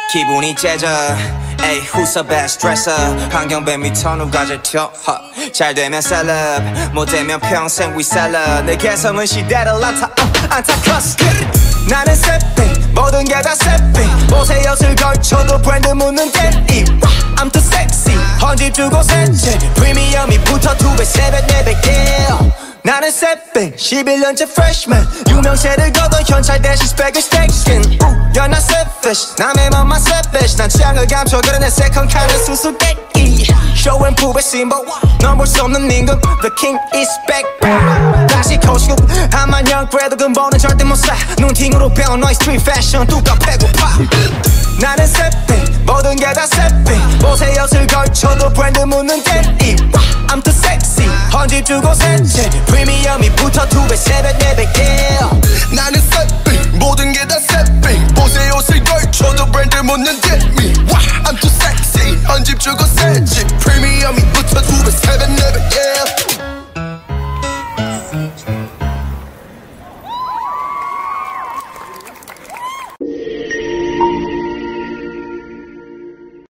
기분이 째져 에이 who's the best dresser 환경배 밑터 누가 제일 튀어 잘 되면 셀럽 못 되면 평생 we celeb 내 개성은 시대를 안타커스 나는 새삥 모든 게 다 새삥 옷에 엿을 걸쳐도 브랜드 묻는 데이 I'm too sexy 헌집 주고 셋째 프리미엄이 붙어 2배 3배 4배 yeah 나는 새삥 11년째 freshman 유명세를 거둔 현찰 대신 스펙을 스택신 You're not selfish 남의 맘만 selfish 난 취향을 감춰 그래 내 second 칸은 수수께끼 Show and prove symbol 넌 볼 수 없는 임금 The king is back 다시 코시고 한만형 그래도 근본은 절대 못사 눈팅으로 배운 너의 street fashion 뚜까 배고파 나는 새삥 모든 게 다 새삥 옷에 엿을 걸쳐도 브랜드 묻는 데이 I'm too sexy 헌집 주고 셋째 프리미엄이 붙어 2배 3배 4배 yeah